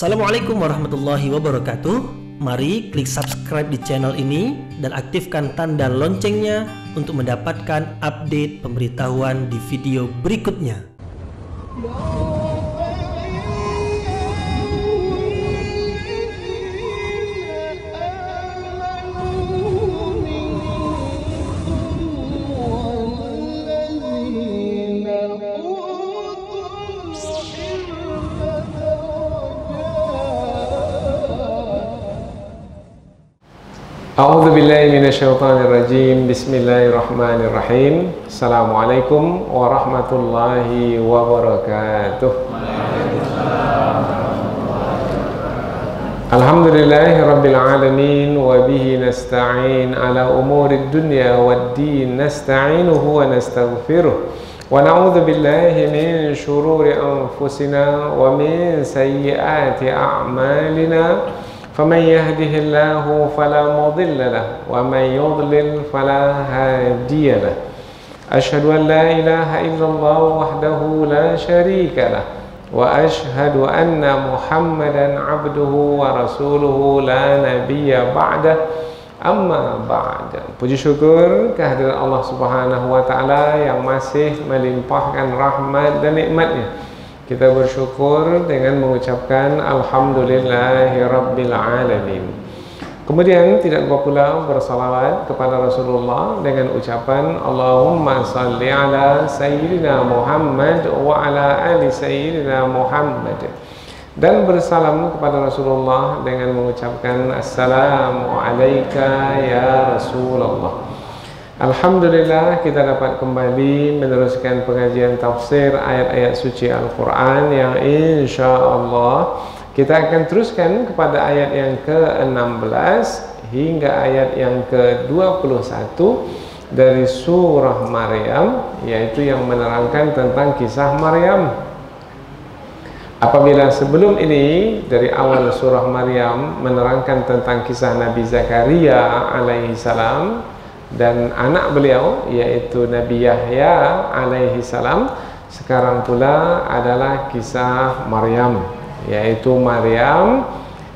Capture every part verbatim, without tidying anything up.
Assalamualaikum warahmatullahi wabarakatuh. Mari klik subscribe di channel ini dan aktifkan tanda loncengnya untuk mendapatkan update pemberitahuan di video berikutnya. A'udzu billahi minasyaitonir rajim. Bismillahirrahmanirrahim. Assalamualaikum warahmatullahi wabarakatuh. Alhamdulillahi rabbil alamin wa bihi nasta'in ala umurid dunya waddin. Nasta'inuhu wa nastaghfiruh. Wa na'udzu billahi min shururi anfusina wa min sayyiati a'malina. فمن يهده الله فلا مضل له ومن يضلل فلا هادي له أشهد أن لا إله إلا الله وحده لا شريك له وأشهد أن محمدا عبده ورسوله لا نبي بعده أما بعد. Puji syukur kehadiran Allah Subhanahu wa taala yang masih melimpahkan rahmat dan nikmatnya. Kita bersyukur dengan mengucapkan Alhamdulillahi Rabbil Alamin. Kemudian tidak lupa pula bersalawat kepada Rasulullah dengan ucapan Allahumma salli ala Sayyidina Muhammad wa ala ali Sayyidina Muhammad. Dan bersalam kepada Rasulullah dengan mengucapkan Assalamu alayka ya Rasulullah. Alhamdulillah kita dapat kembali meneruskan pengajian tafsir ayat-ayat suci Al-Quran yang insya Allah kita akan teruskan kepada ayat yang ke enam belas hingga ayat yang ke dua puluh satu dari surah Maryam, yaitu yang menerangkan tentang kisah Maryam. Apabila sebelum ini dari awal surah Maryam menerangkan tentang kisah Nabi Zakaria alaihi salam dan anak beliau yaitu Nabi Yahya alaihi salam, sekarang pula adalah kisah Maryam, yaitu Maryam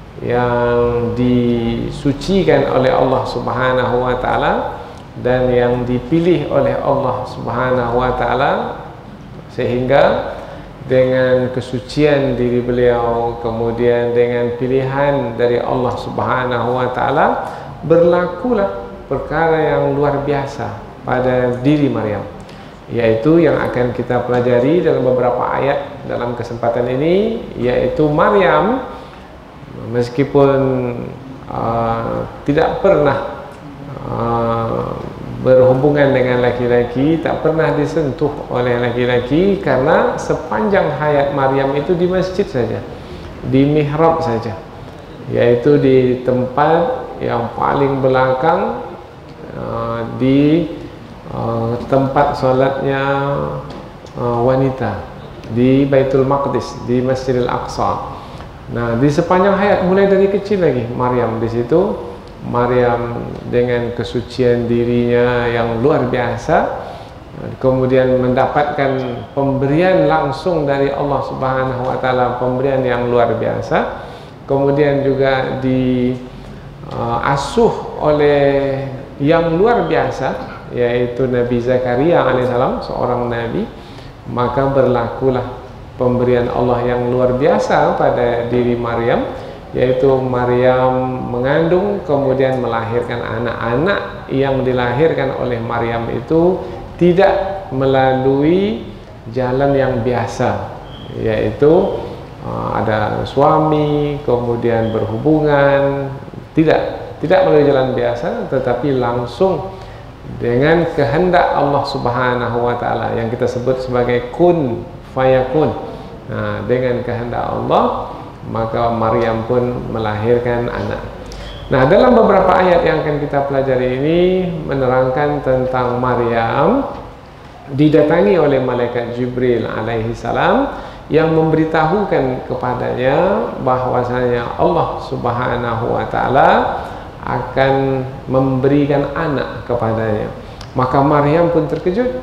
yang disucikan oleh Allah Subhanahu wa taala dan yang dipilih oleh Allah Subhanahu wa taala, sehingga dengan kesucian diri beliau kemudian dengan pilihan dari Allah Subhanahu wa taala berlakulah perkara yang luar biasa pada diri Maryam, yaitu yang akan kita pelajari dalam beberapa ayat dalam kesempatan ini, yaitu Maryam meskipun uh, tidak pernah uh, berhubungan dengan laki-laki, tak pernah disentuh oleh laki-laki, karena sepanjang hayat Maryam itu di masjid saja, di mihrab saja, yaitu di tempat yang paling belakang Uh, di uh, tempat solatnya uh, wanita di Baitul Maqdis, di Masjidil Aqsa. Nah, di sepanjang hayat, mulai dari kecil lagi Maryam di situ, Maryam dengan kesucian dirinya yang luar biasa, kemudian mendapatkan pemberian langsung dari Allah Subhanahu wa taala, pemberian yang luar biasa. Kemudian juga diasuh uh, oleh yang luar biasa, yaitu Nabi Zakaria alaihissalam, seorang nabi. Maka berlakulah pemberian Allah yang luar biasa pada diri Maryam, yaitu Maryam mengandung kemudian melahirkan anak-anak yang dilahirkan oleh Maryam itu tidak melalui jalan yang biasa, yaitu uh, ada suami kemudian berhubungan, tidak tidak melalui jalan biasa, tetapi langsung dengan kehendak Allah Subhanahu wa taala yang kita sebut sebagai kun fayakun. Nah, dengan kehendak Allah maka Maryam pun melahirkan anak. Nah, dalam beberapa ayat yang akan kita pelajari ini menerangkan tentang Maryam didatangi oleh malaikat Jibril alaihi salam yang memberitahukan kepadanya bahwasanya Allah Subhanahu wa taala akan memberikan anak kepadanya. Maka Maryam pun terkejut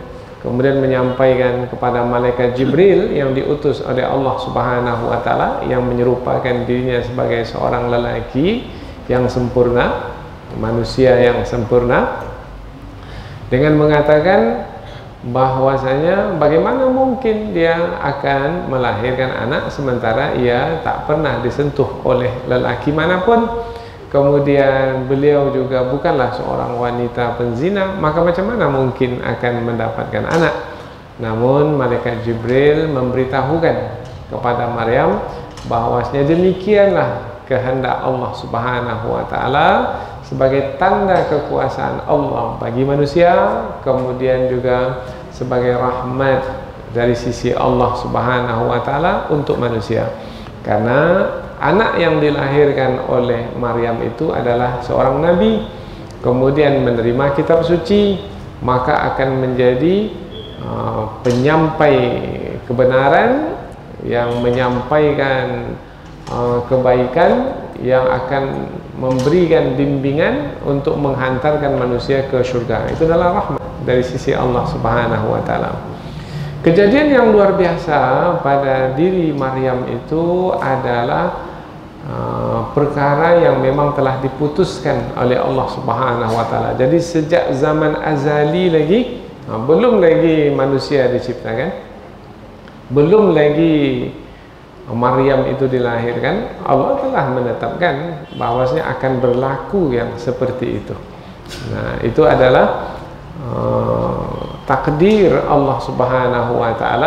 kemudian menyampaikan kepada malaikat Jibril yang diutus oleh Allah Subhanahu wa taala, yang menyerupakan dirinya sebagai seorang lelaki yang sempurna, manusia yang sempurna, dengan mengatakan bahwasanya bagaimana mungkin dia akan melahirkan anak sementara ia tak pernah disentuh oleh lelaki manapun, kemudian beliau juga bukanlah seorang wanita penzina, maka macam mana mungkin akan mendapatkan anak. Namun malaikat Jibril memberitahukan kepada Maryam bahwasanya demikianlah kehendak Allah Subhanahu wa taala sebagai tanda kekuasaan Allah bagi manusia, kemudian juga sebagai rahmat dari sisi Allah Subhanahu wa taala untuk manusia. Karena anak yang dilahirkan oleh Maryam itu adalah seorang nabi, kemudian menerima kitab suci, maka akan menjadi uh, penyampai kebenaran, yang menyampaikan uh, kebaikan, yang akan memberikan bimbingan untuk menghantarkan manusia ke surga. Itu adalah rahmat dari sisi Allah Subhanahu wa taala. Kejadian yang luar biasa pada diri Maryam itu adalah uh, perkara yang memang telah diputuskan oleh Allah Subhanahu wa taala. Jadi sejak zaman azali lagi, uh, belum lagi manusia diciptakan, belum lagi Maryam itu dilahirkan, Allah telah menetapkan bahwasanya akan berlaku yang seperti itu. Nah, itu adalah uh, takdir Allah Subhanahu wa taala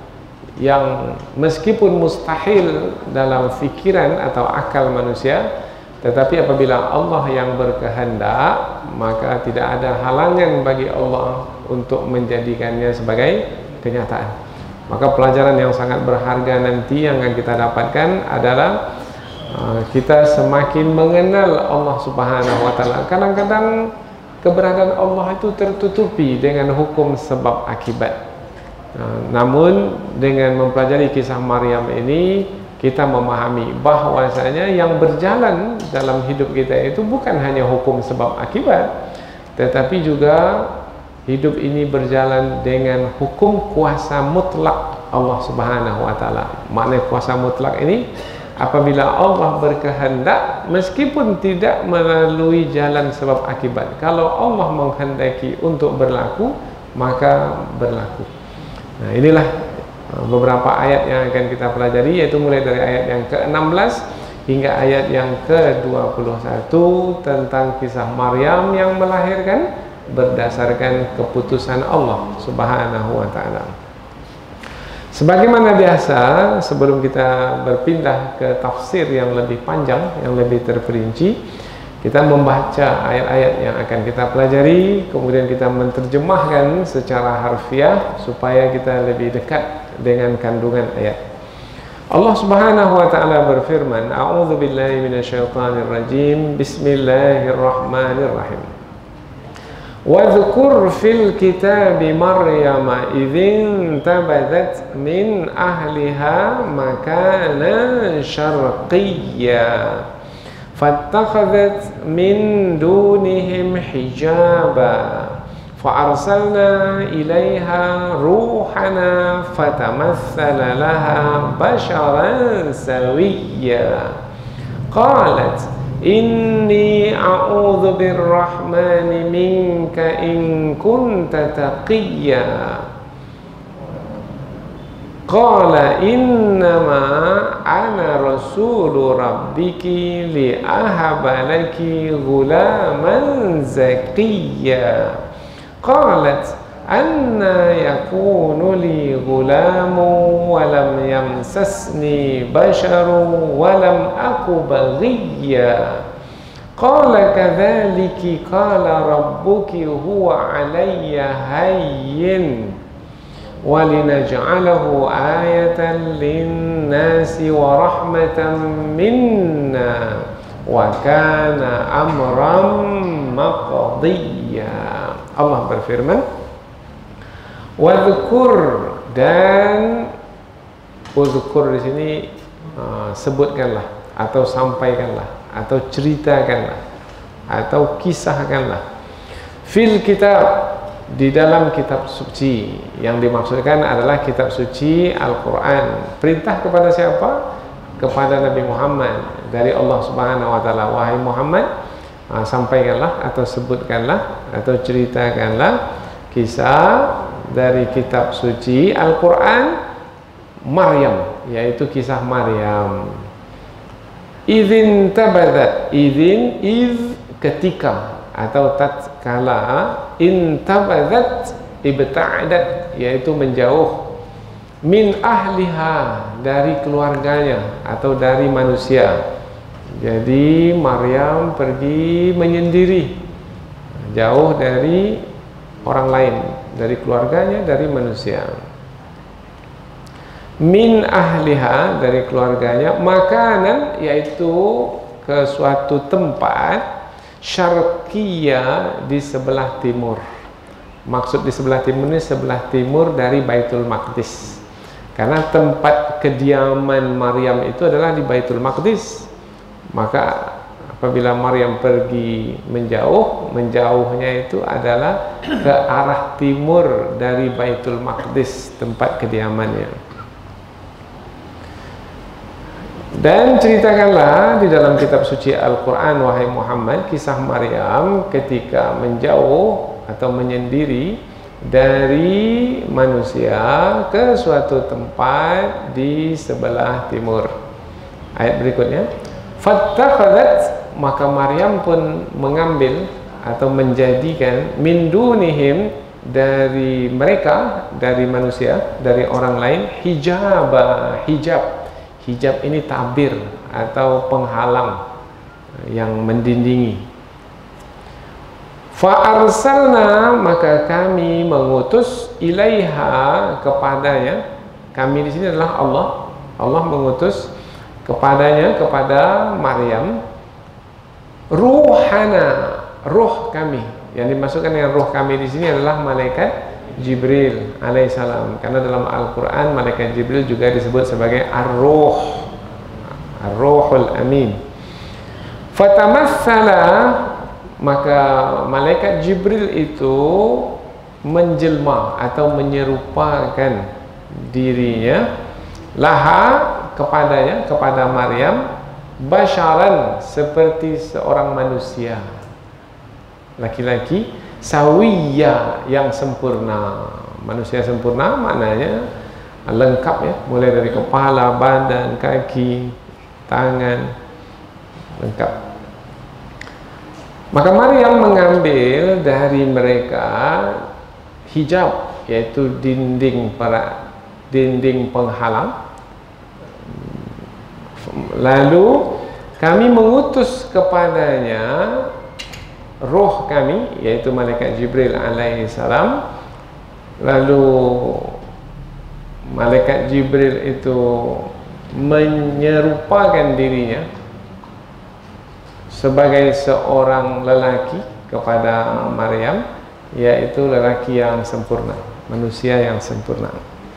yang meskipun mustahil dalam fikiran atau akal manusia, tetapi apabila Allah yang berkehendak, maka tidak ada halangan bagi Allah untuk menjadikannya sebagai kenyataan. Maka pelajaran yang sangat berharga nanti yang akan kita dapatkan adalah uh, kita semakin mengenal Allah Subhanahu wa taala. Kadang-kadang keberadaan Allah itu tertutupi dengan hukum sebab akibat. Uh, namun dengan mempelajari kisah Maryam ini, kita memahami bahwasanya yang berjalan dalam hidup kita itu bukan hanya hukum sebab akibat, tetapi juga hidup ini berjalan dengan hukum kuasa mutlak Allah Subhanahu wa taala. Makna kuasa mutlak ini, apabila Allah berkehendak, meskipun tidak melalui jalan sebab akibat, kalau Allah menghendaki untuk berlaku, maka berlaku. Nah, inilah beberapa ayat yang akan kita pelajari, yaitu mulai dari ayat yang ke enam belas hingga ayat yang ke dua puluh satu tentang kisah Maryam yang melahirkan berdasarkan keputusan Allah Subhanahu wa taala. Sebagaimana biasa, sebelum kita berpindah ke tafsir yang lebih panjang, yang lebih terperinci, kita membaca ayat-ayat yang akan kita pelajari, kemudian kita menerjemahkan secara harfiah supaya kita lebih dekat dengan kandungan ayat. Allah Subhanahu wa taala berfirman, A'udzu billahi minasyaitonir rajim. Bismillahirrahmanirrahim. Wadhkur fil kitabi Maryam idzin tabadat min ahliha makanan syarqiyya fattakhadhat min dunihim hijaba fa'arsalna ilaiha ruhana fatamassala laha basharan sawiyya qalat inni a'udzu birrahmani minka in kunta taqiyya qala innama ana rasulu rabbiki li ahaba laki ghulaman zakiyya qalat anna yakunu li ghulamu wa lam yamsasni basharun wa lam aku baghiyya qala kadzaliki qala rabbuki huwa alayya hayyin wa linaj'alahu ayatan linnasi wa rahmatan minna wa kana amran maqdiyya. Allah berfirman, wadhkur, dan udhkur di sini uh, sebutkanlah atau sampaikanlah atau ceritakanlah atau kisahkanlah fil kitab, di dalam kitab suci. Yang dimaksudkan adalah kitab suci Al-Quran. Perintah kepada siapa? Kepada Nabi Muhammad dari Allah Subhanahu wa taala. Wahai Muhammad, uh, sampaikanlah atau sebutkanlah atau ceritakanlah kisah dari kitab suci Al-Quran Maryam, yaitu kisah Maryam. Idzin tabadat, idzin iz ketika atau tatkala, intabadat ibta'adat, yaitu menjauh, min ahliha, dari keluarganya atau dari manusia. Jadi Maryam pergi menyendiri, jauh dari orang lain, dari keluarganya, dari manusia. Min ahliha, dari keluarganya, makanan, yaitu ke suatu tempat syarqiyah, di sebelah timur. Maksud di sebelah timur ini sebelah timur dari Baitul Maqdis, karena tempat kediaman Maryam itu adalah di Baitul Maqdis. Maka apabila Maryam pergi menjauh, menjauhnya itu adalah ke arah timur dari Baitul Maqdis, tempat kediamannya. Dan ceritakanlah di dalam kitab suci Al-Quran, wahai Muhammad, kisah Maryam ketika menjauh atau menyendiri dari manusia ke suatu tempat di sebelah timur. Ayat berikutnya, fattakhadhat, maka Maryam pun mengambil atau menjadikan, min dunihim, dari mereka, dari manusia, dari orang lain, hijabah, hijab. Hijab ini tabir atau penghalang yang mendindingi. Fa'arsalna, maka kami mengutus, ilaiha, kepadanya. Kami di sini adalah Allah. Allah mengutus kepadanya, kepada Maryam, ruhana, ruh kami. Yang dimasukkan dengan ruh kami di sini adalah malaikat Jibril alaihissalam, karena dalam Al-Quran malaikat Jibril juga disebut sebagai Ar-Ruh, Ar-Ruhul Amin. Fatamassala, maka malaikat Jibril itu menjelma atau menyerupakan dirinya, laha, kepadanya, kepada Maryam, basyaran, seperti seorang manusia laki-laki, sawiyya, yang sempurna. Manusia sempurna maknanya lengkap, ya, mulai dari kepala, badan, kaki, tangan, lengkap. Maka Maryam mengambil dari mereka hijab, yaitu dinding para dinding penghalang. Lalu kami mengutus kepadanya roh kami, yaitu malaikat Jibril alaihi salam. Lalu malaikat Jibril itu menyerupakan dirinya sebagai seorang lelaki kepada Maryam, yaitu lelaki yang sempurna, manusia yang sempurna.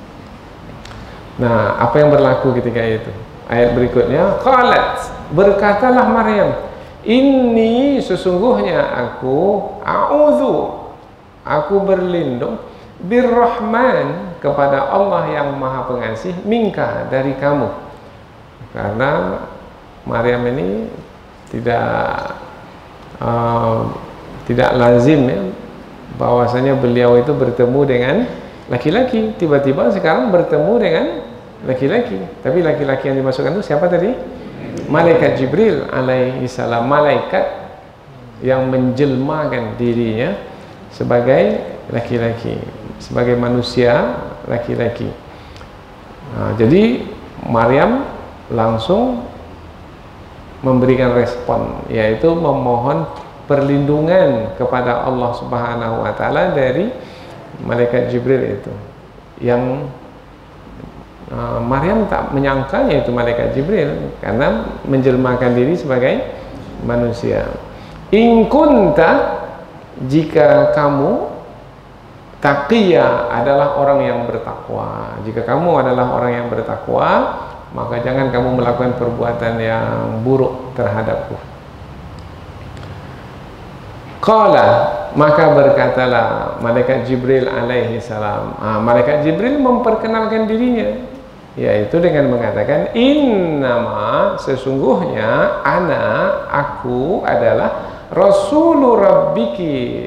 Nah, apa yang berlaku ketika itu? Ayat berikutnya, qalat, berkatalah Maryam, inni, sesungguhnya aku, a'udzu, aku berlindung, birrahman, kepada Allah yang maha pengasih, minka, dari kamu. Karena Maryam ini tidak uh, tidak lazim, ya, bahwasanya beliau itu bertemu dengan laki-laki. Tiba-tiba sekarang bertemu dengan laki-laki. Tapi laki-laki yang dimasukkan itu siapa tadi? Malaikat Jibril alaihi salam, malaikat yang menjelmakan dirinya sebagai laki-laki, sebagai manusia laki-laki. Nah, jadi Maryam langsung memberikan respon, yaitu memohon perlindungan kepada Allah Subhanahu wa taala dari malaikat Jibril itu. Yang Uh, Maryam tak menyangkanya itu malaikat Jibril, karena menjelmakan diri sebagai manusia. In kunta, jika kamu, taqiyya, adalah orang yang bertakwa. Jika kamu adalah orang yang bertakwa, maka jangan kamu melakukan perbuatan yang buruk terhadapku. Qala, maka berkatalah malaikat Jibril alaihi salam. Ah, malaikat Jibril memperkenalkan dirinya, yaitu dengan mengatakan, innama, sesungguhnya ana, aku adalah Rasulur Rabbiki,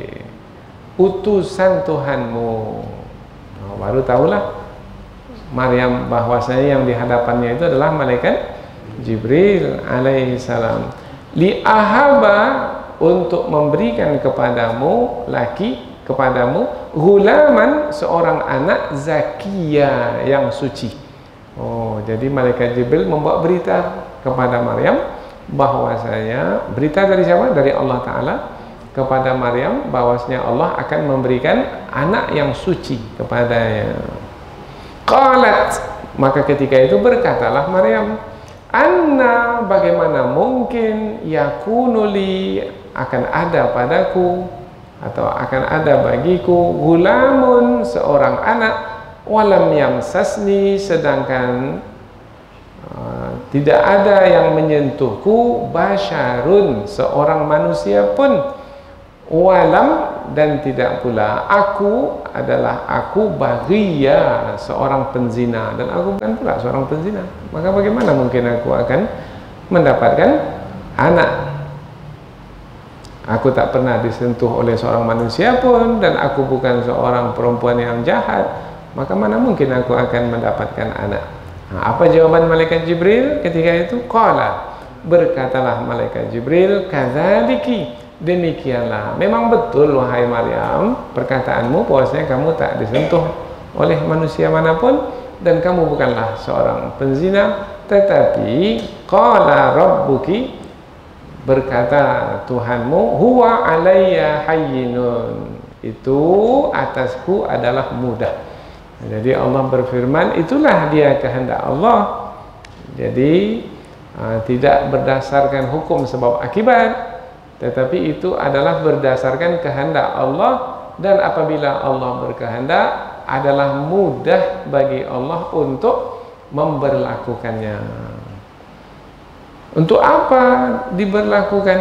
utusan Tuhanmu. Nah, baru tahulah Maryam bahwasanya yang di hadapannya itu adalah malaikat Jibril alaihi salam. Li ahaba, untuk memberikan kepadamu, laki kepadamu, gulaman, seorang anak, zakiya, yang suci. Oh, jadi malaikat Jibril membawa berita kepada Maryam bahwasanya, berita dari siapa? Dari Allah Ta'ala kepada Maryam bahwasanya Allah akan memberikan anak yang suci kepadanya. Qalat, maka ketika itu berkatalah Maryam, anna, bagaimana mungkin, yakunuli, akan ada padaku atau akan ada bagiku, gulamun, seorang anak, walam yamsasni, sedangkan uh, tidak ada yang menyentuhku, basyarun, seorang manusia pun, walam, dan tidak pula aku adalah aku baghiyya, seorang penzina, dan aku bukan pula seorang penzina. Maka bagaimana mungkin aku akan mendapatkan anak? Aku tak pernah disentuh oleh seorang manusia pun, dan aku bukan seorang perempuan yang jahat. Maka mana mungkin aku akan mendapatkan anak? Nah, apa jawaban malaikat Jibril ketika itu? Qala, berkatalah malaikat Jibril, kadzaliki, demikianlah, memang betul wahai Maryam perkataanmu bahwasanya kamu tak disentuh oleh manusia manapun dan kamu bukanlah seorang penzina, tetapi qala rabbuki, berkata Tuhanmu, huwa alayya hayyinun, itu atasku adalah mudah. Jadi Allah berfirman, itulah dia kehendak Allah. Jadi uh, tidak berdasarkan hukum sebab akibat, tetapi itu adalah berdasarkan kehendak Allah, dan apabila Allah berkehendak adalah mudah bagi Allah untuk memberlakukannya. Untuk apa diberlakukan?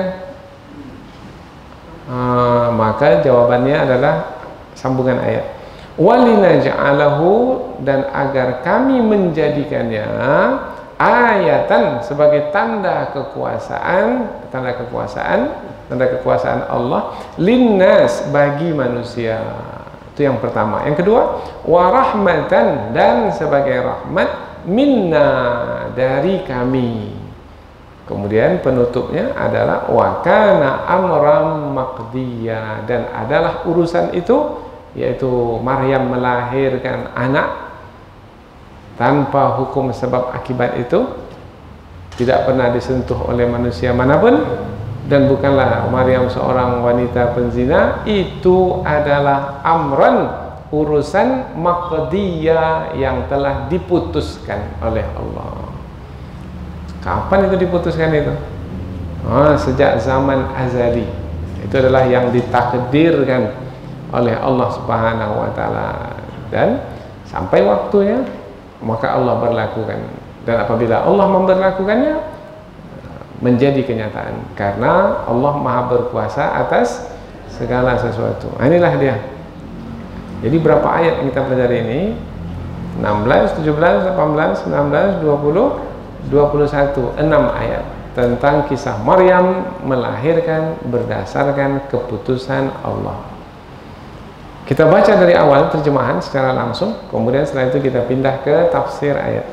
Ah, maka jawabannya adalah sambungan ayat. Walinaj'alahu, dan agar kami menjadikannya ayatan, sebagai tanda kekuasaan, tanda kekuasaan, tanda kekuasaan Allah, linnas, bagi manusia. Itu yang pertama. Yang kedua, warahmatan, dan sebagai rahmat, minna, dari kami. Kemudian penutupnya adalah wakana amram maqdiya, dan adalah urusan itu, yaitu Maryam melahirkan anak tanpa hukum sebab akibat itu, tidak pernah disentuh oleh manusia manapun, dan bukanlah Maryam seorang wanita penzina. Itu adalah amran, urusan maqdiya, yang telah diputuskan oleh Allah. Kapan itu diputuskan itu? Oh, sejak zaman azali. Itu adalah yang ditakdirkan oleh Allah Subhanahu wa taala, dan sampai waktunya maka Allah berlakukan. Dan apabila Allah memberlakukannya, menjadi kenyataan, karena Allah Maha berkuasa atas segala sesuatu. Nah, inilah dia. Jadi berapa ayat yang kita pelajari ini? enam belas, tujuh belas, delapan belas, sembilan belas, dua puluh, dua puluh satu, enam ayat tentang kisah Maryam melahirkan berdasarkan keputusan Allah. Kita baca dari awal terjemahan secara langsung, kemudian setelah itu kita pindah ke tafsir ayat.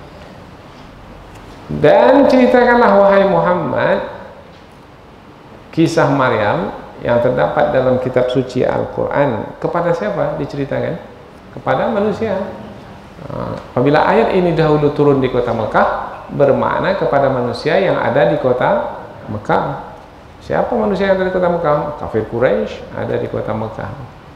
Dan ceritakanlah wahai Muhammad kisah Maryam yang terdapat dalam kitab suci Al-Quran. Kepada siapa diceritakan? Kepada manusia. Apabila ayat ini dahulu turun di kota Mekah, bermakna kepada manusia yang ada di kota Mekah. Siapa manusia yang ada di kota Mekah? Kafir Quraisy ada di kota Mekah.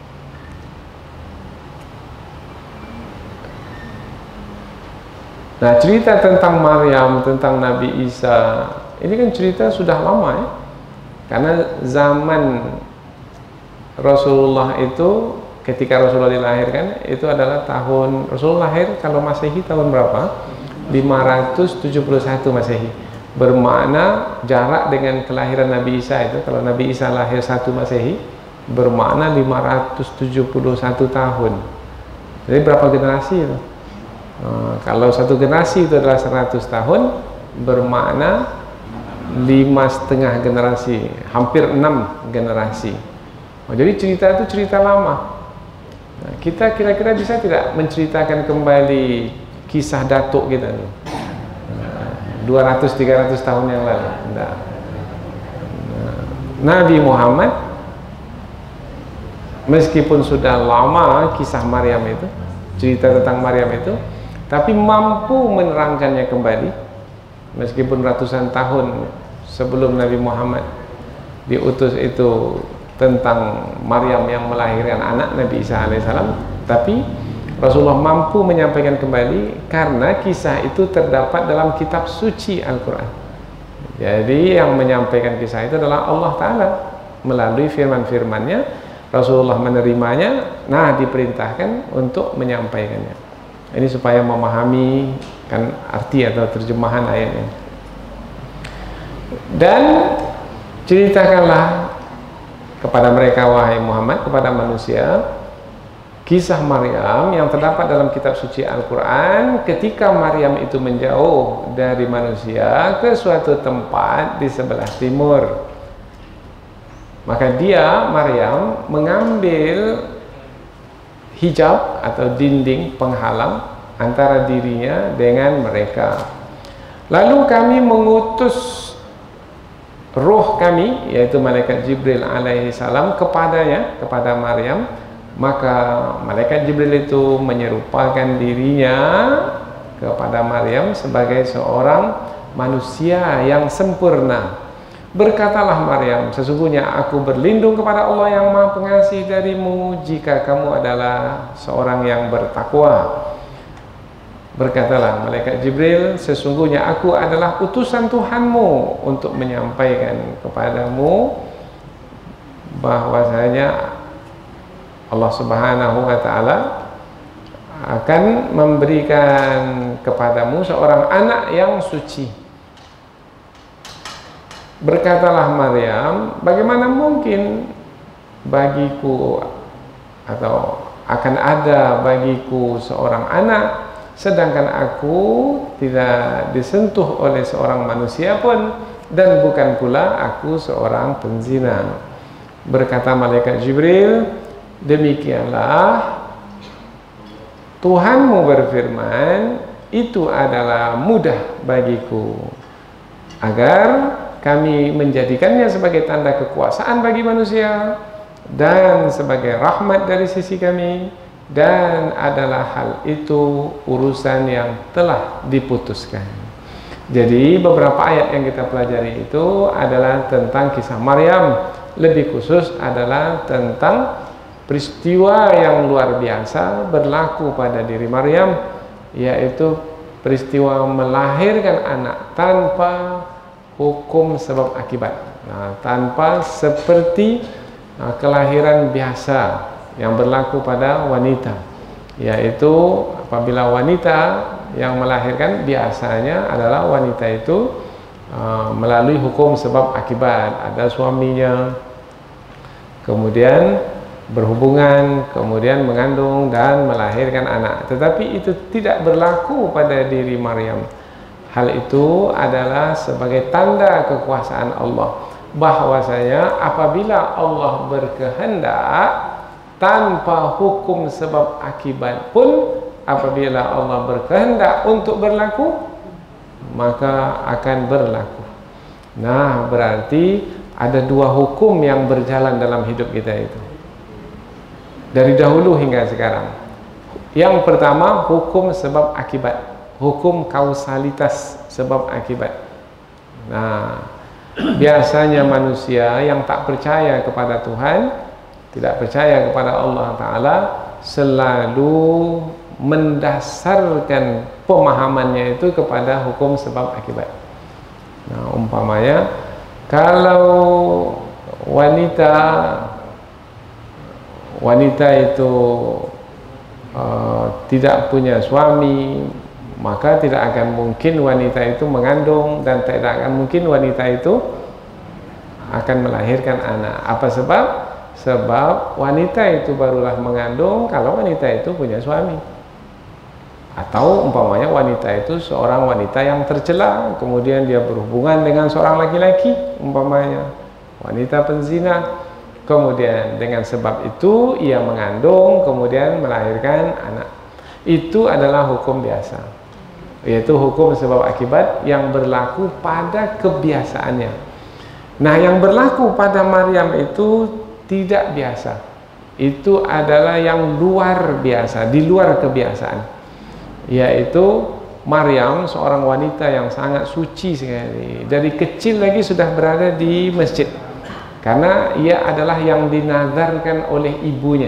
Nah, cerita tentang Maryam, tentang Nabi Isa, ini kan cerita sudah lama ya. Karena zaman Rasulullah itu, ketika Rasulullah dilahirkan, itu adalah tahun, Rasulullah lahir kalau Masehi tahun berapa? lima ratus tujuh puluh satu Masehi. Bermakna jarak dengan kelahiran Nabi Isa itu, kalau Nabi Isa lahir satu Masehi, bermakna lima ratus tujuh puluh satu tahun. Jadi berapa generasi itu? Uh, kalau satu generasi itu adalah seratus tahun, bermakna lima setengah generasi, hampir enam generasi. Oh, jadi cerita itu cerita lama. Nah, kita kira-kira bisa tidak menceritakan kembali kisah datuk kita nih? dua ratus tiga ratus tahun yang lalu. Nah, Nabi Muhammad meskipun sudah lama kisah Maryam itu, cerita tentang Maryam itu, tapi mampu menerangkannya kembali meskipun ratusan tahun sebelum Nabi Muhammad diutus itu tentang Maryam yang melahirkan anak Nabi Isa alaihissalam, tapi Rasulullah mampu menyampaikan kembali karena kisah itu terdapat dalam kitab suci Al-Quran. Jadi yang menyampaikan kisah itu adalah Allah Ta'ala melalui firman-firmannya. Rasulullah menerimanya, nah diperintahkan untuk menyampaikannya. Ini supaya memahami kan arti atau terjemahan ayatnya. Dan ceritakanlah kepada mereka, wahai Muhammad, kepada manusia, kisah Maryam yang terdapat dalam kitab suci Al-Quran ketika Maryam itu menjauh dari manusia ke suatu tempat di sebelah timur. Maka dia, Maryam, mengambil hijab atau dinding penghalang antara dirinya dengan mereka. Lalu kami mengutus roh kami, yaitu malaikat Jibril alaihi salam, kepadanya, kepada Maryam. Maka malaikat Jibril itu menyerupakan dirinya kepada Maryam sebagai seorang manusia yang sempurna. Berkatalah Maryam, sesungguhnya aku berlindung kepada Allah yang Maha Pengasih darimu jika kamu adalah seorang yang bertakwa. Berkatalah malaikat Jibril, sesungguhnya aku adalah utusan Tuhanmu untuk menyampaikan kepadamu bahwasanya Allah Subhanahu wa Ta'ala akan memberikan kepadamu seorang anak yang suci. Berkatalah Maryam, bagaimana mungkin bagiku atau akan ada bagiku seorang anak sedangkan aku tidak disentuh oleh seorang manusia pun, dan bukan pula aku seorang penzina. Berkata malaikat Jibril, demikianlah Tuhanmu berfirman, itu adalah mudah bagiku agar kami menjadikannya sebagai tanda kekuasaan bagi manusia dan sebagai rahmat dari sisi kami, dan adalah hal itu urusan yang telah diputuskan. Jadi beberapa ayat yang kita pelajari itu adalah tentang kisah Maryam, lebih khusus adalah tentang peristiwa yang luar biasa berlaku pada diri Maryam, yaitu peristiwa melahirkan anak tanpa hukum sebab akibat. Nah, tanpa seperti nah, kelahiran biasa yang berlaku pada wanita, yaitu apabila wanita yang melahirkan biasanya adalah wanita itu uh, melalui hukum sebab akibat, ada suaminya, kemudian berhubungan, kemudian mengandung dan melahirkan anak. Tetapi itu tidak berlaku pada diri Maryam. Hal itu adalah sebagai tanda kekuasaan Allah, bahwasanya apabila Allah berkehendak tanpa hukum sebab akibat pun, apabila Allah berkehendak untuk berlaku, maka akan berlaku. Nah, berarti ada dua hukum yang berjalan dalam hidup kita itu dari dahulu hingga sekarang. Yang pertama, hukum sebab akibat, hukum kausalitas sebab akibat. Nah, biasanya manusia yang tak percaya kepada Tuhan, tidak percaya kepada Allah Ta'ala, selalu mendasarkan pemahamannya itu kepada hukum sebab akibat. Nah, umpamanya kalau wanita wanita itu uh, tidak punya suami, maka tidak akan mungkin wanita itu mengandung, dan tidak akan mungkin wanita itu akan melahirkan anak. Apa sebab? Sebab wanita itu barulah mengandung kalau wanita itu punya suami. Atau umpamanya wanita itu seorang wanita yang tercela, kemudian dia berhubungan dengan seorang laki-laki, umpamanya wanita penzina, kemudian dengan sebab itu ia mengandung, kemudian melahirkan anak. Itu adalah hukum biasa, yaitu hukum sebab akibat yang berlaku pada kebiasaannya. Nah, yang berlaku pada Maryam itu tidak biasa. Itu adalah yang luar biasa, di luar kebiasaan. Yaitu Maryam seorang wanita yang sangat suci sekali. Dari kecil lagi sudah berada di masjid. Karena ia adalah yang dinazarkan oleh ibunya.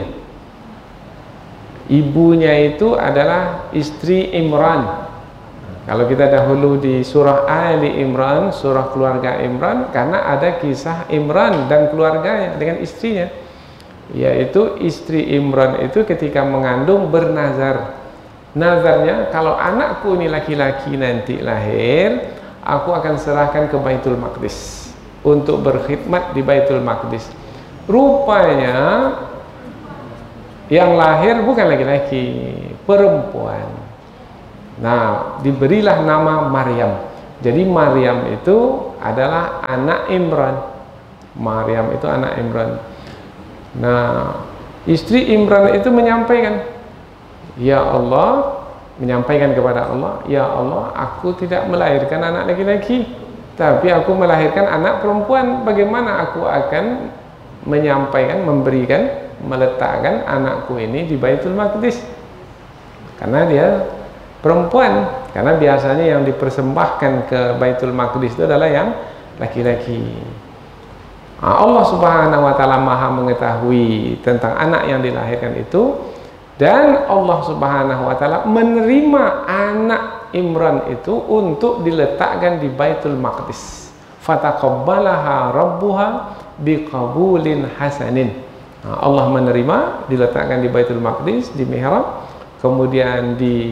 Ibunya itu adalah istri Imran. Kalau kita dahulu di surah Ali Imran, surah keluarga Imran, karena ada kisah Imran dan keluarganya dengan istrinya, yaitu istri Imran itu ketika mengandung bernazar. Nazarnya, kalau anakku ini laki-laki nanti lahir, aku akan serahkan ke Baitul Maqdis untuk berkhidmat di Baitul Maqdis. Rupanya yang lahir bukan laki-laki, perempuan. Nah, diberilah nama Maryam. Jadi Maryam itu adalah anak Imran. Maryam itu anak Imran. Nah, istri Imran itu menyampaikan, ya Allah, menyampaikan kepada Allah, ya Allah, aku tidak melahirkan anak laki-laki, tapi aku melahirkan anak perempuan. Bagaimana aku akan menyampaikan, memberikan, meletakkan anakku ini di Baitul Maqdis? Karena dia perempuan, karena biasanya yang dipersembahkan ke Baitul Maqdis itu adalah yang laki-laki. Allah Subhanahu wa taala Maha mengetahui tentang anak yang dilahirkan itu, dan Allah Subhanahu wa taala menerima anak Imran itu untuk diletakkan di Baitul Maqdis. Fataqabbalaha rabbuha biqabulin hasanin. Allah menerima, diletakkan di Baitul Maqdis, di mihrab, kemudian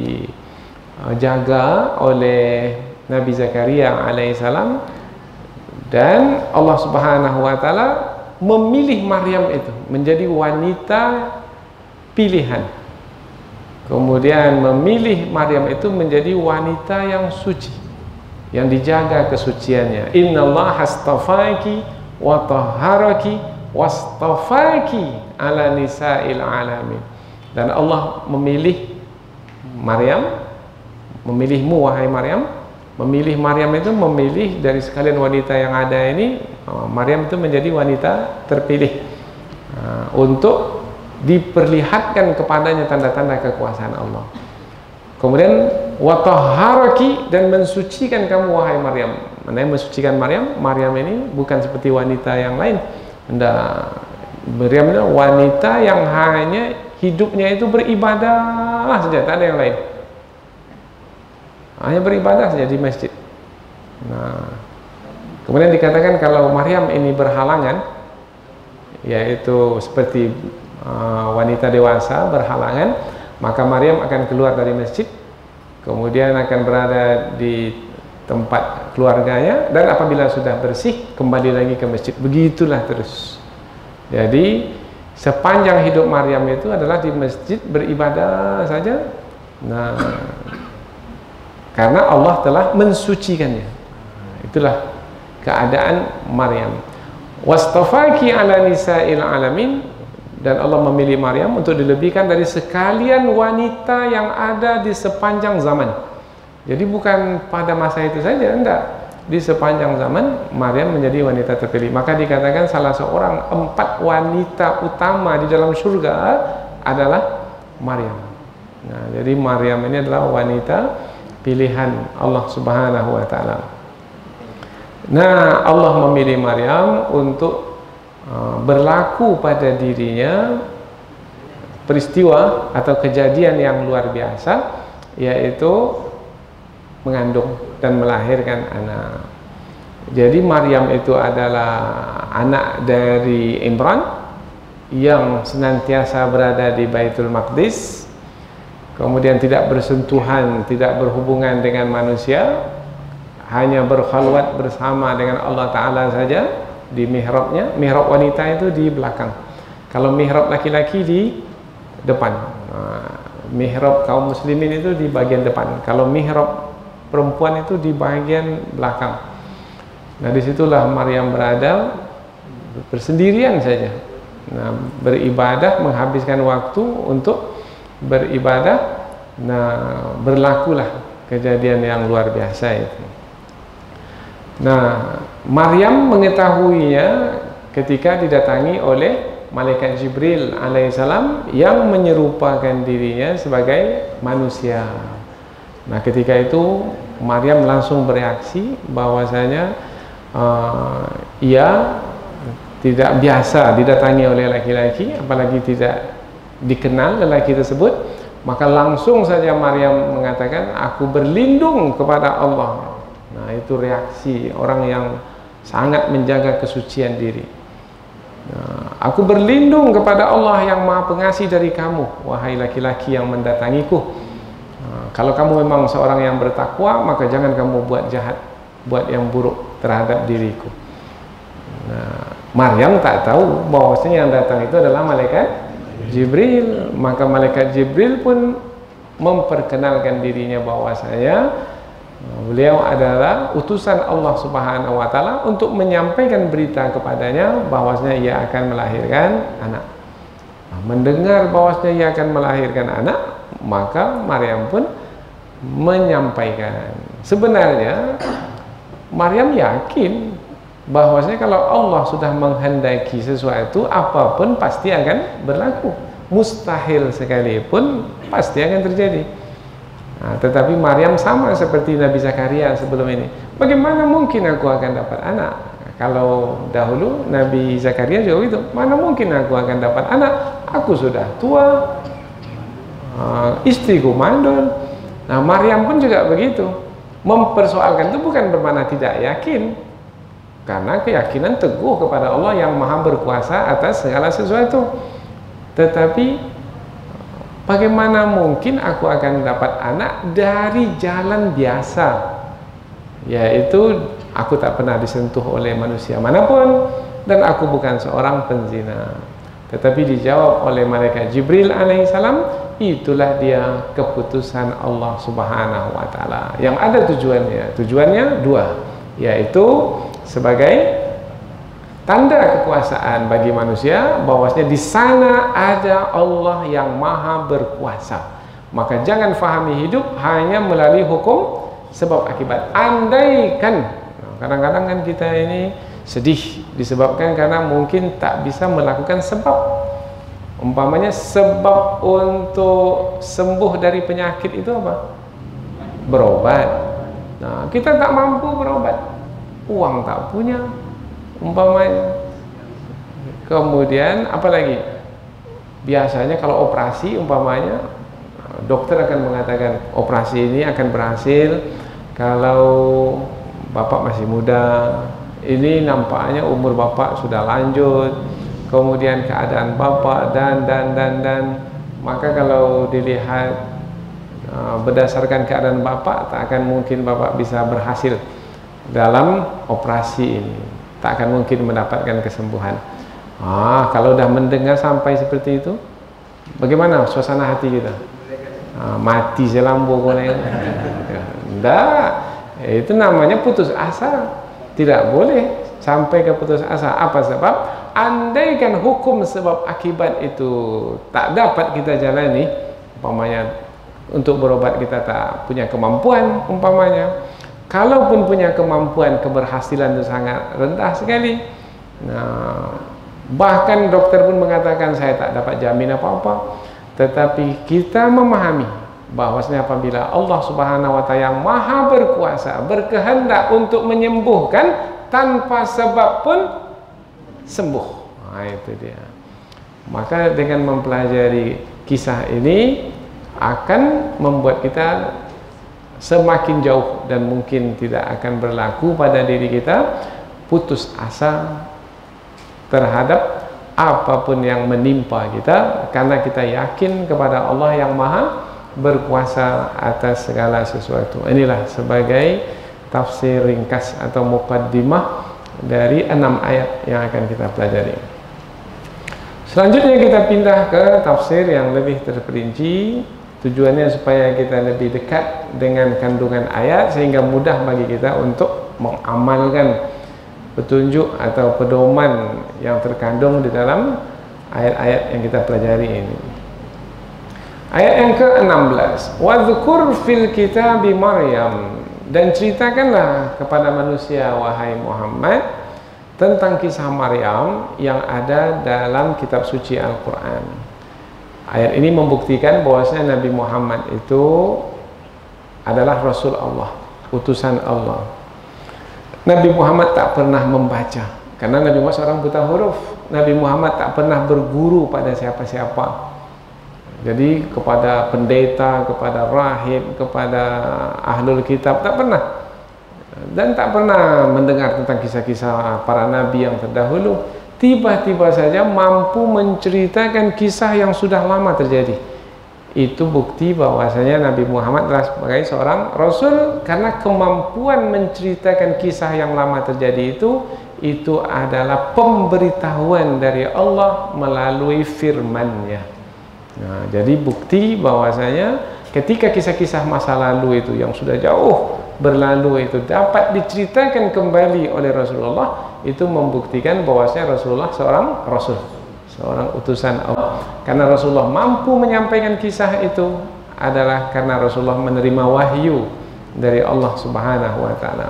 dijaga oleh Nabi Zakaria alaihissalam, dan Allah Subhanahu wa taala memilih Maryam itu menjadi wanita pilihan. Kemudian memilih Maryam itu menjadi wanita yang suci, yang dijaga kesuciannya. Innallaha astafaki wa tahharaki wastafaki ala nisa'il alamin. Dan Allah memilih Maryam, memilihmu wahai Maryam. Memilih Maryam itu memilih dari sekalian wanita yang ada ini, Maryam itu menjadi wanita terpilih uh, untuk diperlihatkan kepadanya tanda-tanda kekuasaan Allah. Kemudian watahharaki, dan mensucikan kamu wahai Maryam. Mana yang mensucikan Maryam? Maryam ini bukan seperti wanita yang lain. Anda Maryam itu wanita yang hanya hidupnya itu beribadah saja, tak ada yang lain. Hanya beribadah saja di masjid. Nah, kemudian dikatakan kalau Maryam ini berhalangan, yaitu seperti uh, wanita dewasa berhalangan, maka Maryam akan keluar dari masjid, kemudian akan berada di tempat keluarganya, dan apabila sudah bersih kembali lagi ke masjid. Begitulah terus. Jadi sepanjang hidup Maryam itu adalah di masjid beribadah saja. Nah, karena Allah telah mensucikannya. Itulah keadaan Maryam. Wastafaki ala nisa'il alamin, dan Allah memilih Maryam untuk dilebihkan dari sekalian wanita yang ada di sepanjang zaman. Jadi bukan pada masa itu saja, enggak. Di sepanjang zaman Maryam menjadi wanita terpilih. Maka dikatakan salah seorang empat wanita utama di dalam surga adalah Maryam. Nah, jadi Maryam ini adalah wanita pilihan Allah Subhanahu wa taala. Nah, Allah memilih Maryam untuk uh, berlaku pada dirinya peristiwa atau kejadian yang luar biasa, yaitu mengandung dan melahirkan anak. Jadi Maryam itu adalah anak dari Imran yang senantiasa berada di Baitul Maqdis, kemudian tidak bersentuhan, tidak berhubungan dengan manusia, hanya berkhalwat bersama dengan Allah Ta'ala saja di mihrabnya. Mihrab wanita itu di belakang. Kalau mihrab laki-laki di depan, mihrab kaum muslimin itu di bagian depan. Kalau mihrab perempuan itu di bagian belakang. Nah, disitulah Maryam berada bersendirian saja. Nah, beribadah, menghabiskan waktu untuk beribadah. Nah, berlakulah kejadian yang luar biasa itu. Nah, Maryam mengetahuinya ketika didatangi oleh malaikat Jibril alaihissalam yang menyerupakan dirinya sebagai manusia. Nah, ketika itu Maryam langsung bereaksi bahwasanya uh, ia tidak biasa didatangi oleh laki-laki, apalagi tidak dikenal lelaki tersebut. Maka langsung saja Maryam mengatakan, aku berlindung kepada Allah. Nah, itu reaksi orang yang sangat menjaga kesucian diri. Nah, aku berlindung kepada Allah yang maha pengasih dari kamu, wahai laki-laki yang mendatangiku. Nah, kalau kamu memang seorang yang bertakwa, maka jangan kamu buat jahat, buat yang buruk terhadap diriku. Nah, Maryam tak tahu bahwasanya yang datang itu adalah malaikat Jibril. Maka malaikat Jibril pun memperkenalkan dirinya bahwasanya beliau adalah utusan Allah Subhanahu wa taala untuk menyampaikan berita kepadanya bahwasanya ia akan melahirkan anak. Nah, mendengar bahwasanya ia akan melahirkan anak, maka Maryam pun menyampaikan. Sebenarnya Maryam yakin bahwasanya kalau Allah sudah menghendaki sesuatu, apapun pasti akan berlaku. Mustahil sekalipun pasti akan terjadi. Nah, tetapi Maryam sama seperti Nabi Zakaria sebelum ini. Bagaimana mungkin aku akan dapat anak? Kalau dahulu Nabi Zakaria juga gitu. Mana mungkin aku akan dapat anak? Aku sudah tua, uh, istriku mandul. Nah, Maryam pun juga begitu. Mempersoalkan itu bukan bermakna tidak yakin, karena keyakinan teguh kepada Allah yang maha berkuasa atas segala sesuatu. Tetapi bagaimana mungkin aku akan dapat anak dari jalan biasa, yaitu aku tak pernah disentuh oleh manusia manapun dan aku bukan seorang penzina. Tetapi dijawab oleh malaikat Jibril alaihissalam, itulah dia keputusan Allah Subhanahu wa taala yang ada tujuannya. Tujuannya dua, yaitu sebagai tanda kekuasaan bagi manusia bahwasanya di sana ada Allah yang maha berkuasa. Maka jangan fahami hidup hanya melalui hukum sebab akibat. Andaikan, kadang-kadang kan kita ini sedih disebabkan karena mungkin tak bisa melakukan sebab. Umpamanya sebab untuk sembuh dari penyakit itu apa? Berobat. Nah, kita tak mampu berobat, uang tak punya umpamanya. Kemudian apalagi, biasanya kalau operasi umpamanya dokter akan mengatakan operasi ini akan berhasil kalau bapak masih muda, ini nampaknya umur bapak sudah lanjut, kemudian keadaan bapak dan dan dan dan maka kalau dilihat uh, berdasarkan keadaan bapak, tak akan mungkin bapak bisa berhasil dalam operasi ini, tak akan mungkin mendapatkan kesembuhan. Ah, kalau dah mendengar sampai seperti itu, bagaimana suasana hati kita? Ah, mati selambu konek. Enggak, itu namanya putus asa. Tidak boleh sampai ke putus asa. Apa sebab? Andaikan hukum sebab akibat itu tak dapat kita jalani, umpamanya untuk berobat kita tak punya kemampuan, umpamanya, kalaupun punya kemampuan, keberhasilan itu sangat rendah sekali. Nah, bahkan dokter pun mengatakan saya tak dapat jamin apa-apa. Tetapi kita memahami bahwasanya apabila Allah Subhanahu wa taala yang maha berkuasa berkehendak untuk menyembuhkan, tanpa sebab pun sembuh. Nah, itu dia. Maka dengan mempelajari kisah ini akan membuat kita semakin jauh dan mungkin tidak akan berlaku pada diri kita putus asa terhadap apapun yang menimpa kita, karena kita yakin kepada Allah yang maha berkuasa atas segala sesuatu. Inilah sebagai tafsir ringkas atau muqaddimah dari enam ayat yang akan kita pelajari. Selanjutnya kita pindah ke tafsir yang lebih terperinci. Tujuannya supaya kita lebih dekat dengan kandungan ayat sehingga mudah bagi kita untuk mengamalkan petunjuk atau pedoman yang terkandung di dalam ayat-ayat yang kita pelajari ini. Ayat yang ke enam belas, wadhkur fil kitabi Maryam, dan ceritakanlah kepada manusia wahai Muhammad tentang kisah Maryam yang ada dalam kitab suci Al-Quran. Ayat ini membuktikan bahwasanya Nabi Muhammad itu adalah Rasul Allah, utusan Allah. Nabi Muhammad tak pernah membaca, karena Nabi Muhammad seorang buta huruf. Nabi Muhammad tak pernah berguru pada siapa-siapa. Jadi kepada pendeta, kepada rahib, kepada ahlul kitab, tak pernah. Dan tak pernah mendengar tentang kisah-kisah para nabi yang terdahulu. Tiba-tiba saja mampu menceritakan kisah yang sudah lama terjadi. Itu bukti bahwasanya Nabi Muhammad adalah sebagai seorang Rasul, karena kemampuan menceritakan kisah yang lama terjadi itu itu adalah pemberitahuan dari Allah melalui firman-Nya. Nah, jadi bukti bahwasanya ketika kisah-kisah masa lalu itu yang sudah jauh berlalu itu dapat diceritakan kembali oleh Rasulullah, itu membuktikan bahwasanya Rasulullah seorang Rasul, seorang utusan Allah. Karena Rasulullah mampu menyampaikan kisah itu adalah karena Rasulullah menerima wahyu dari Allah Subhanahu wa Ta'ala.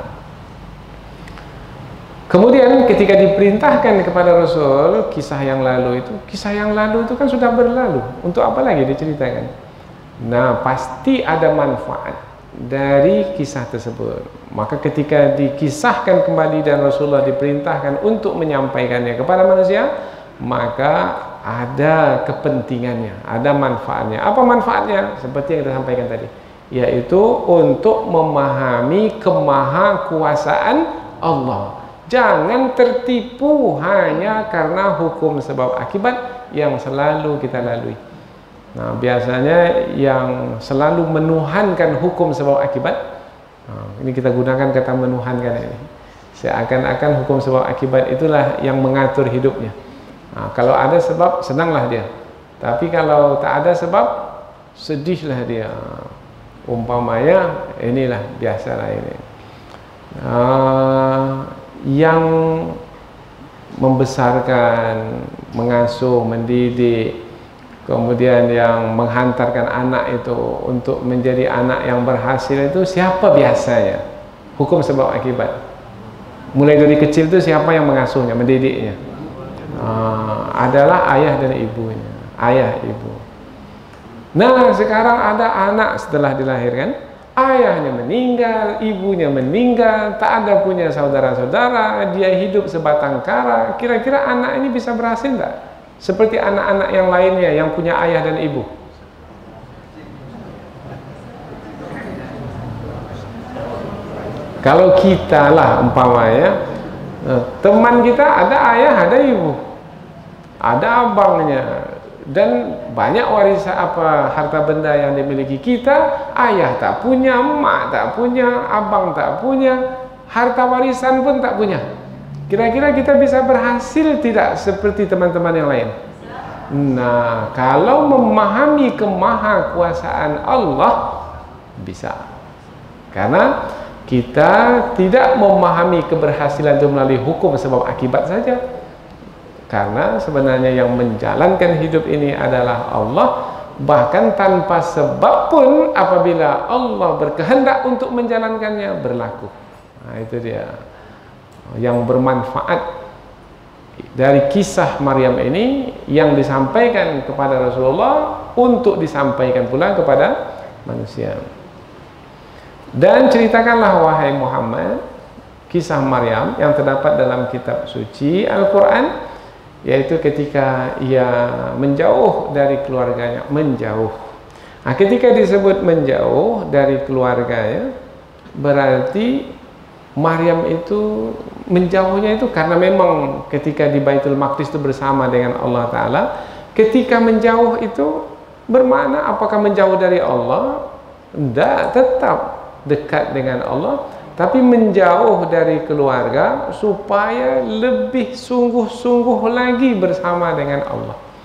Kemudian ketika diperintahkan kepada Rasul kisah yang lalu itu, kisah yang lalu itu kan sudah berlalu, untuk apa lagi diceritakan? Nah, pasti ada manfaat dari kisah tersebut. Maka ketika dikisahkan kembali dan Rasulullah diperintahkan untuk menyampaikannya kepada manusia, maka ada kepentingannya, ada manfaatnya. Apa manfaatnya? Seperti yang kita sampaikan tadi, yaitu untuk memahami kemahakuasaan Allah. Jangan tertipu hanya karena hukum sebab akibat yang selalu kita lalui. Nah, biasanya yang selalu menuhankan hukum sebab akibat, nah, ini kita gunakan kata menuhankan ini, seakan-akan hukum sebab akibat itulah yang mengatur hidupnya. Nah, kalau ada sebab, senanglah dia. Tapi kalau tak ada sebab, sedihlah dia. Umpamanya, inilah biasalah ini. Nah, yang membesarkan, mengasuh, mendidik, kemudian yang menghantarkan anak itu untuk menjadi anak yang berhasil itu siapa biasanya? Hukum sebab akibat. Mulai dari kecil itu siapa yang mengasuhnya, mendidiknya? Uh, adalah ayah dan ibunya, ayah ibu. Nah, sekarang ada anak setelah dilahirkan, ayahnya meninggal, ibunya meninggal, tak ada punya saudara-saudara, dia hidup sebatang kara. Kira-kira anak ini bisa berhasil enggak? Seperti anak-anak yang lainnya yang punya ayah dan ibu. Kalau kita lah umpamanya, teman kita ada ayah, ada ibu, ada abangnya, dan banyak warisan apa harta benda yang dimiliki kita, ayah tak punya, emak tak punya, abang tak punya, harta warisan pun tak punya. Kira-kira kita bisa berhasil tidak seperti teman-teman yang lain? Nah, kalau memahami kemahakuasaan Allah, bisa. Karena kita tidak memahami keberhasilan itu melalui hukum sebab akibat saja. Karena sebenarnya yang menjalankan hidup ini adalah Allah. Bahkan tanpa sebab pun apabila Allah berkehendak untuk menjalankannya, berlaku. Nah, itu dia yang bermanfaat dari kisah Maryam ini, yang disampaikan kepada Rasulullah untuk disampaikan pula kepada manusia. Dan ceritakanlah wahai Muhammad kisah Maryam yang terdapat dalam kitab suci Al-Quran, yaitu ketika ia menjauh dari keluarganya. Menjauh, nah, ketika disebut menjauh dari keluarganya, berarti Maryam itu menjauhnya itu karena memang ketika di Baitul Maqdis itu bersama dengan Allah Ta'ala. Ketika menjauh itu bermakna apakah menjauh dari Allah? Tidak, tetap dekat dengan Allah, tapi menjauh dari keluarga supaya lebih sungguh-sungguh lagi bersama dengan Allah.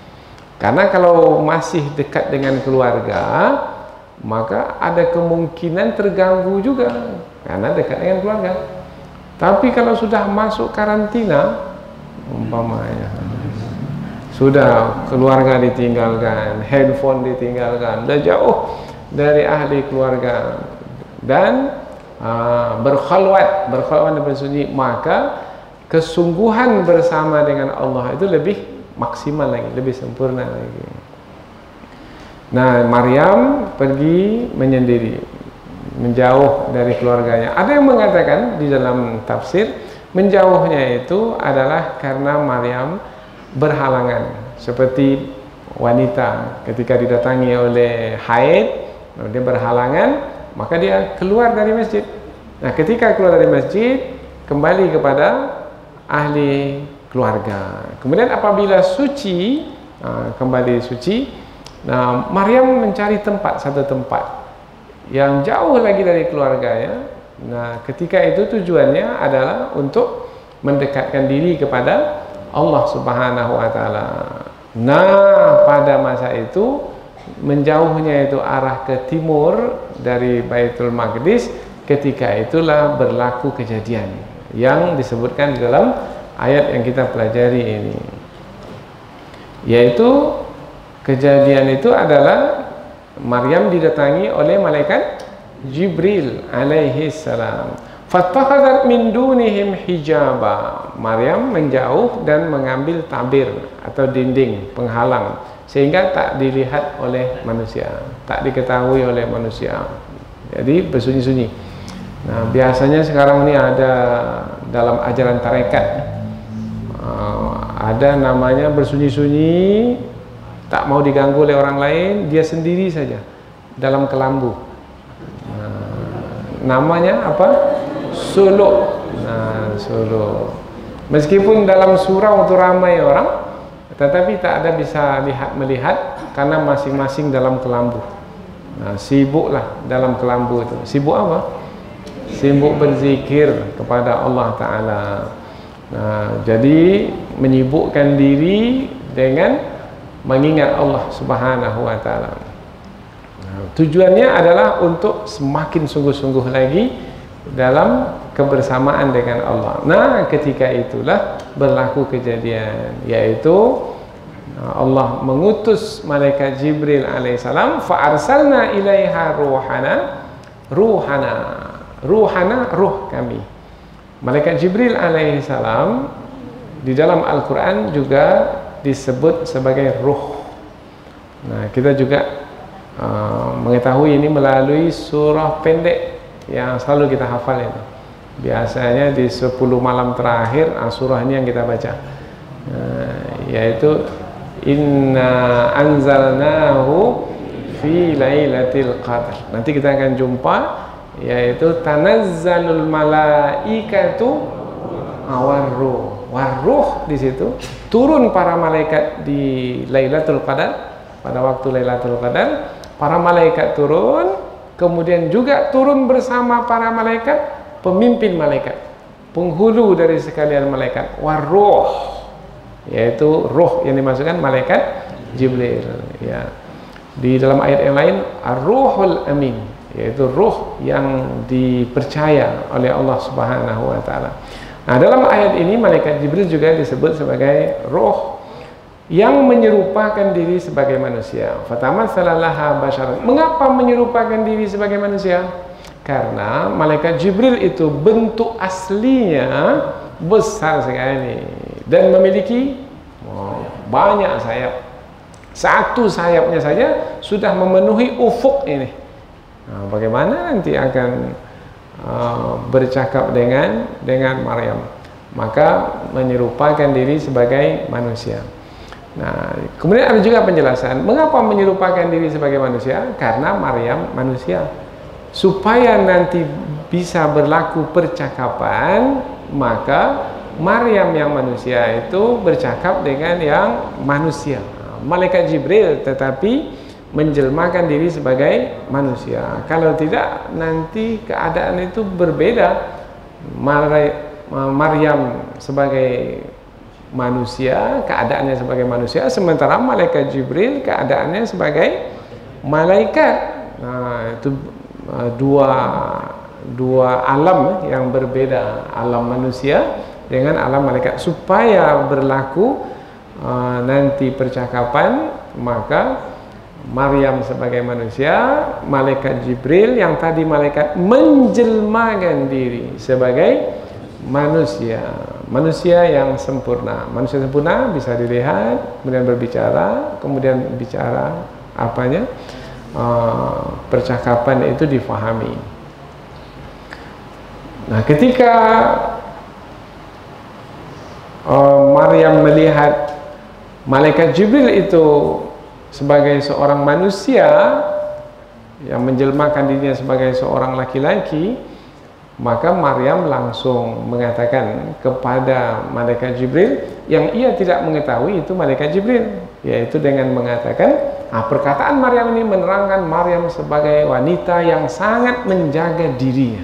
Karena kalau masih dekat dengan keluarga, maka ada kemungkinan terganggu juga karena dekat dengan keluarga. Tapi kalau sudah masuk karantina, umpamanya sudah keluarga ditinggalkan, handphone ditinggalkan, sudah jauh dari ahli keluarga dan uh, berkhalwat, berkhalwat dan bersunyi, maka kesungguhan bersama dengan Allah itu lebih maksimal lagi, lebih sempurna lagi. Nah, Maryam pergi menyendiri, menjauh dari keluarganya. Ada yang mengatakan di dalam tafsir, menjauhnya itu adalah karena Maryam berhalangan, seperti wanita ketika didatangi oleh haid, dia berhalangan, maka dia keluar dari masjid. Nah, ketika keluar dari masjid, kembali kepada ahli keluarga. Kemudian apabila suci, kembali suci, nah, Maryam mencari tempat, satu tempat yang jauh lagi dari keluarganya. Nah, ketika itu tujuannya adalah untuk mendekatkan diri kepada Allah Subhanahu wa taala. Nah, pada masa itu menjauhnya itu arah ke timur dari Baitul Maqdis, ketika itulah berlaku kejadian yang disebutkan di dalam ayat yang kita pelajari ini, yaitu kejadian itu adalah Maryam didatangi oleh malaikat Jibril alaihi salam. Fattakhadhat min dunihim hijaba. Maryam menjauh dan mengambil tabir atau dinding penghalang sehingga tak dilihat oleh manusia, tak diketahui oleh manusia. Jadi bersunyi-sunyi. Nah, biasanya sekarang ini ada dalam ajaran tarekat, uh, ada namanya bersunyi-sunyi, tak mau diganggu oleh orang lain, dia sendiri saja dalam kelambu. Nah, namanya apa? Suluk. Nah, suluk. Meskipun dalam surau itu ramai orang, tetapi tak ada bisa lihat melihat karena masing-masing dalam kelambu. Nah, sibuklah dalam kelambu itu. Sibuk apa? Sibuk berzikir kepada Allah Ta'ala. Nah, jadi menyibukkan diri dengan mengingat Allah Subhanahu wa taala. Nah, tujuannya adalah untuk semakin sungguh-sungguh lagi dalam kebersamaan dengan Allah. Nah, ketika itulah berlaku kejadian, yaitu Allah mengutus malaikat Jibril alaihissalam, fa arsalna ilaiha ruhana, ruhana, ruhana, ruh kami. Malaikat Jibril alaihissalam di dalam Al-Quran juga disebut sebagai ruh. Nah, kita juga uh, mengetahui ini melalui surah pendek yang selalu kita hafal ini. Biasanya di sepuluh malam terakhir uh, surah ini yang kita baca, uh, yaitu inna anzalnahu fi lailatul qadar. Nanti kita akan jumpa, yaitu tanazzalul malaikatu awarruh. Waruh di situ turun para malaikat di Lailatul Qadar, pada waktu Lailatul Qadar para malaikat turun, kemudian juga turun bersama para malaikat, pemimpin malaikat, penghulu dari sekalian malaikat, waruh, yaitu roh yang dimasukkan malaikat Jibril. Ya, di dalam ayat yang lain ar-ruhul amin, yaitu roh yang dipercaya oleh Allah Subhanahu wa taala. Nah, dalam ayat ini malaikat Jibril juga disebut sebagai roh yang menyerupakan diri sebagai manusia. Fatamatsalaha basyaran. Mengapa menyerupakan diri sebagai manusia? Karena malaikat Jibril itu bentuk aslinya besar sekali dan memiliki oh, banyak sayap. Satu sayapnya saja sudah memenuhi ufuk ini. Nah, bagaimana nanti akan Uh, bercakap dengan dengan Maryam, maka menyerupakan diri sebagai manusia. Nah, kemudian ada juga penjelasan mengapa menyerupakan diri sebagai manusia, karena Maryam manusia, supaya nanti bisa berlaku percakapan, maka Maryam yang manusia itu bercakap dengan yang manusia, malaikat Jibril, tetapi menjelmakan diri sebagai manusia. Kalau tidak, nanti keadaan itu berbeda. Maryam sebagai manusia, keadaannya sebagai manusia, sementara malaikat Jibril keadaannya sebagai malaikat. Nah, itu uh, dua dua alam yang berbeda, alam manusia dengan alam malaikat. Supaya berlaku uh, nanti percakapan, maka Maryam sebagai manusia, malaikat Jibril yang tadi malaikat menjelmakan diri sebagai manusia, manusia yang sempurna. Manusia sempurna bisa dilihat, kemudian berbicara, kemudian bicara apanya, uh, percakapan itu difahami. Nah, ketika uh, Maryam melihat malaikat Jibril itu sebagai seorang manusia yang menjelmakan dirinya sebagai seorang laki-laki, maka Maryam langsung mengatakan kepada malaikat Jibril yang ia tidak mengetahui itu malaikat Jibril, yaitu dengan mengatakan, ah, perkataan Maryam ini menerangkan Maryam sebagai wanita yang sangat menjaga dirinya,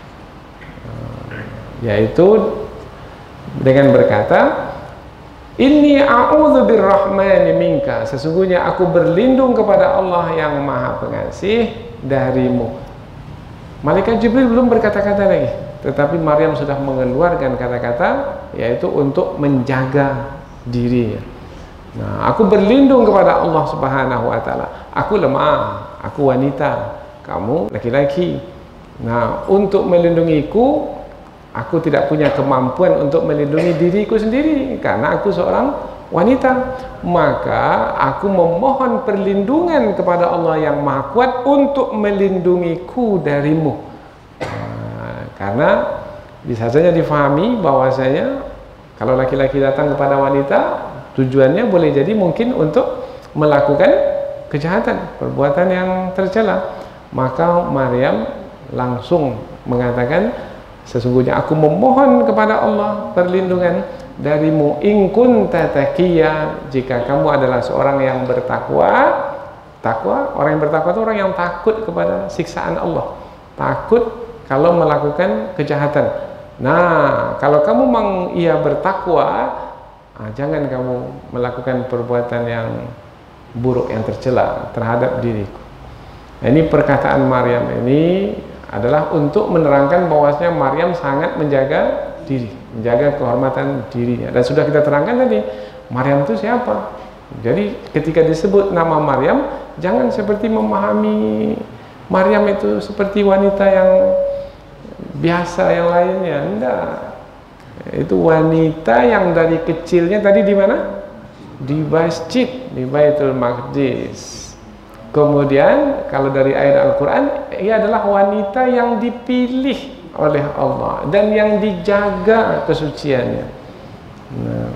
yaitu dengan berkata, inni a'udzu birrahmani minka, sesungguhnya aku berlindung kepada Allah yang Maha Pengasih darimu. Malaikat Jibril belum berkata-kata lagi, tetapi Maryam sudah mengeluarkan kata-kata, yaitu untuk menjaga dirinya. Nah, aku berlindung kepada Allah Subhanahu wa taala. Aku lemah, aku wanita, kamu laki-laki. Nah, untuk melindungiku, aku tidak punya kemampuan untuk melindungi diriku sendiri karena aku seorang wanita. Maka aku memohon perlindungan kepada Allah yang Maha Kuat untuk melindungiku darimu. Nah, karena bisa saja difahami bahwasanya kalau laki-laki datang kepada wanita, tujuannya boleh jadi mungkin untuk melakukan kejahatan, perbuatan yang tercela. Maka Maryam langsung mengatakan, sesungguhnya aku memohon kepada Allah perlindungan darimu, in kunta taqiyya, jika kamu adalah seorang yang bertakwa. Takwa, orang yang bertakwa itu orang yang takut kepada siksaan Allah, takut kalau melakukan kejahatan. Nah, kalau kamu memang ia bertakwa, ah, jangan kamu melakukan perbuatan yang buruk, yang tercela terhadap diriku. Nah, ini perkataan Maryam ini adalah untuk menerangkan bahwasanya Maryam sangat menjaga diri, menjaga kehormatan dirinya. Dan sudah kita terangkan tadi, Maryam itu siapa? Jadi ketika disebut nama Maryam, jangan seperti memahami Maryam itu seperti wanita yang biasa yang lainnya. Enggak. Itu wanita yang dari kecilnya tadi di mana? Di masjid, di Baitul Maqdis. Kemudian kalau dari ayat Al-Quran, ia adalah wanita yang dipilih oleh Allah dan yang dijaga kesuciannya. Nah,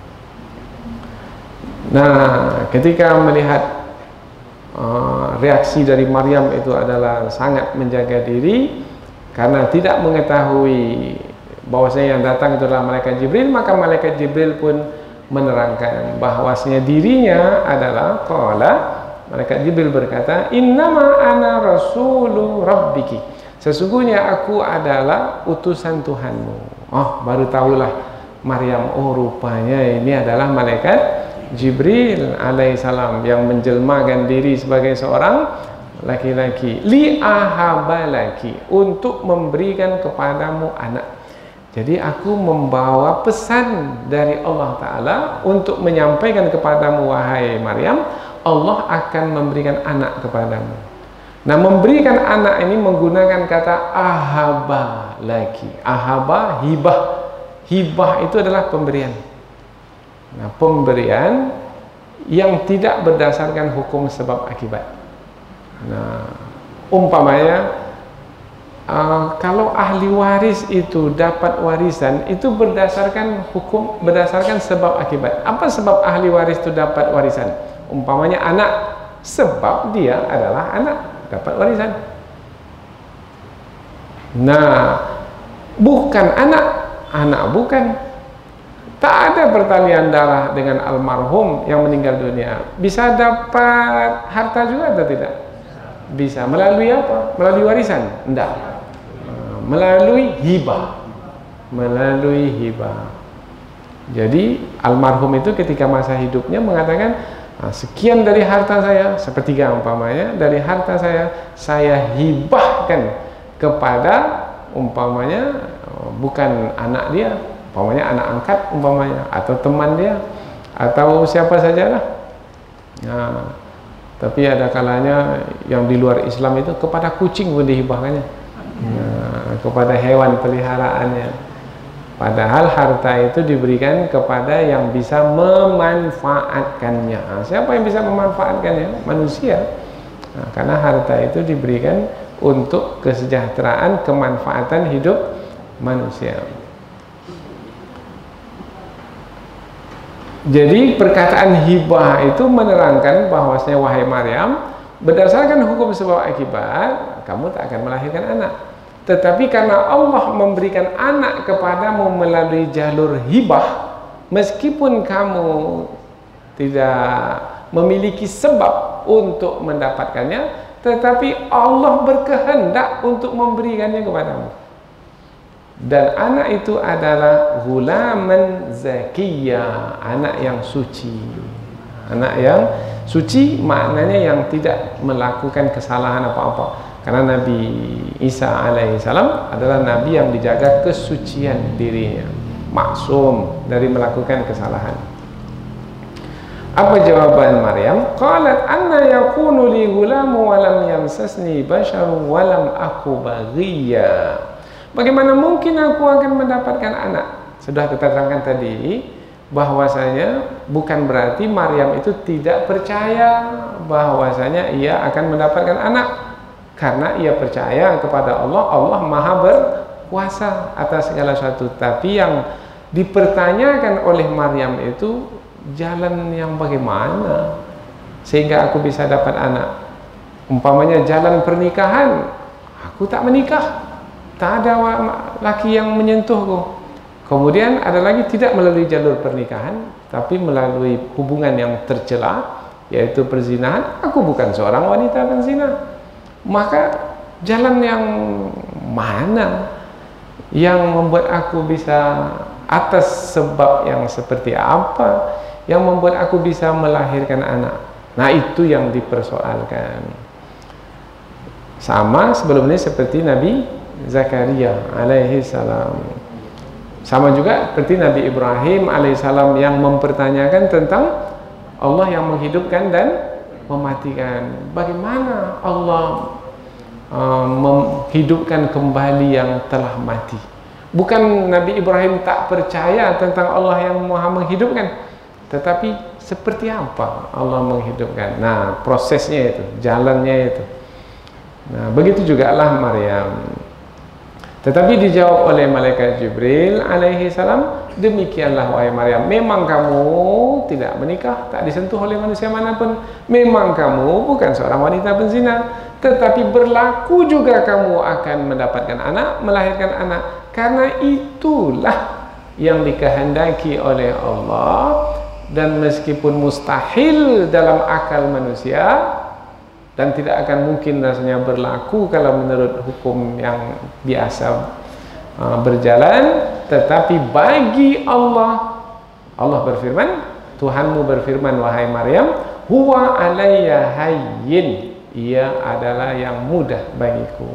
nah ketika melihat uh, reaksi dari Maryam itu adalah sangat menjaga diri karena tidak mengetahui bahwasanya yang datang itu adalah malaikat Jibril, maka malaikat Jibril pun menerangkan bahwasanya dirinya adalah qala, malaikat Jibril berkata, innama ana rasulu rabbiki, sesungguhnya aku adalah utusan Tuhanmu. Oh, baru tahulah Maryam, oh rupanya ini adalah malaikat Jibril alaihissalam yang menjelmakan diri sebagai seorang laki-laki, li ahabalaki, untuk memberikan kepadamu anak. Jadi aku membawa pesan dari Allah Ta'ala untuk menyampaikan kepadamu, wahai Maryam, Allah akan memberikan anak kepadamu. Nah, memberikan anak ini menggunakan kata ahaba lagi. Ahaba, hibah. Hibah itu adalah pemberian. Nah, pemberian yang tidak berdasarkan hukum sebab akibat. Nah, umpamanya uh, kalau ahli waris itu dapat warisan itu berdasarkan hukum, berdasarkan sebab akibat. Apa sebab ahli waris itu dapat warisan? Umpamanya anak, sebab dia adalah anak, dapat warisan. Nah, bukan anak, anak bukan. Tak ada pertalian darah dengan almarhum yang meninggal dunia. Bisa dapat harta juga atau tidak? Bisa. Melalui apa? Melalui warisan? Tidak. Melalui hibah. Melalui hibah. Jadi almarhum itu ketika masa hidupnya mengatakan, nah, sekian dari harta saya, sepertiga umpamanya dari harta saya, saya hibahkan kepada umpamanya bukan anak dia, umpamanya anak angkat umpamanya, atau teman dia, atau siapa sajalah. Nah, tapi ada kalanya yang di luar Islam itu kepada kucing pun dihibahkannya, nah, kepada hewan peliharaannya. Padahal harta itu diberikan kepada yang bisa memanfaatkannya. Nah, siapa yang bisa memanfaatkannya? Manusia. Nah, karena harta itu diberikan untuk kesejahteraan, kemanfaatan hidup manusia. Jadi perkataan hibah itu menerangkan bahwasanya wahai Maryam, berdasarkan hukum sebab akibat, kamu tak akan melahirkan anak. Tetapi karena Allah memberikan anak kepadamu melalui jalur hibah, meskipun kamu tidak memiliki sebab untuk mendapatkannya, tetapi Allah berkehendak untuk memberikannya kepadamu. Dan anak itu adalah ghulaman zakiyah, anak yang suci. Anak yang suci maknanya yang tidak melakukan kesalahan apa-apa. Karena Nabi Isa alaihissalam adalah Nabi yang dijaga kesucian dirinya, maksum dari melakukan kesalahan. Apa jawaban Maryam? Qalat anna yakunu li ghulamu wa lam yamsasni basharun wa lam aku baghiya. Bagaimana mungkin aku akan mendapatkan anak? Sudah kita terangkan tadi bahwasanya bukan berarti Maryam itu tidak percaya bahwasanya ia akan mendapatkan anak. Karena ia percaya kepada Allah, Allah maha berkuasa atas segala sesuatu. Tapi yang dipertanyakan oleh Maryam itu jalan yang bagaimana sehingga aku bisa dapat anak. Umpamanya jalan pernikahan, aku tak menikah, tak ada laki yang menyentuhku. Kemudian ada lagi tidak melalui jalur pernikahan, tapi melalui hubungan yang tercela, yaitu perzinahan. Aku bukan seorang wanita penzina. Maka jalan yang mana yang membuat aku bisa, atas sebab yang seperti apa yang membuat aku bisa melahirkan anak? Nah, itu yang dipersoalkan. Sama sebelum ini seperti Nabi Zakaria alaihi salam. Sama juga seperti Nabi Ibrahim alaihi salam yang mempertanyakan tentang Allah yang menghidupkan dan mematikan. Bagaimana Allah uh, menghidupkan kembali yang telah mati? Bukan Nabi Ibrahim tak percaya tentang Allah yang maha menghidupkan, tetapi seperti apa Allah menghidupkan? Nah, prosesnya itu, jalannya itu. Nah, begitu juga lah Maryam. Tetapi dijawab oleh malaikat Jibril alaihi salam, demikianlah wahai Maryam, memang kamu tidak menikah, tak disentuh oleh manusia manapun, memang kamu bukan seorang wanita penzina, tetapi berlaku juga kamu akan mendapatkan anak, melahirkan anak, karena itulah yang dikehendaki oleh Allah. Dan meskipun mustahil dalam akal manusia dan tidak akan mungkin rasanya berlaku kalau menurut hukum yang biasa uh, berjalan, tetapi bagi Allah, Allah berfirman, Tuhanmu berfirman wahai Maryam, huwa alayya hayyin, ia adalah yang mudah bagiku.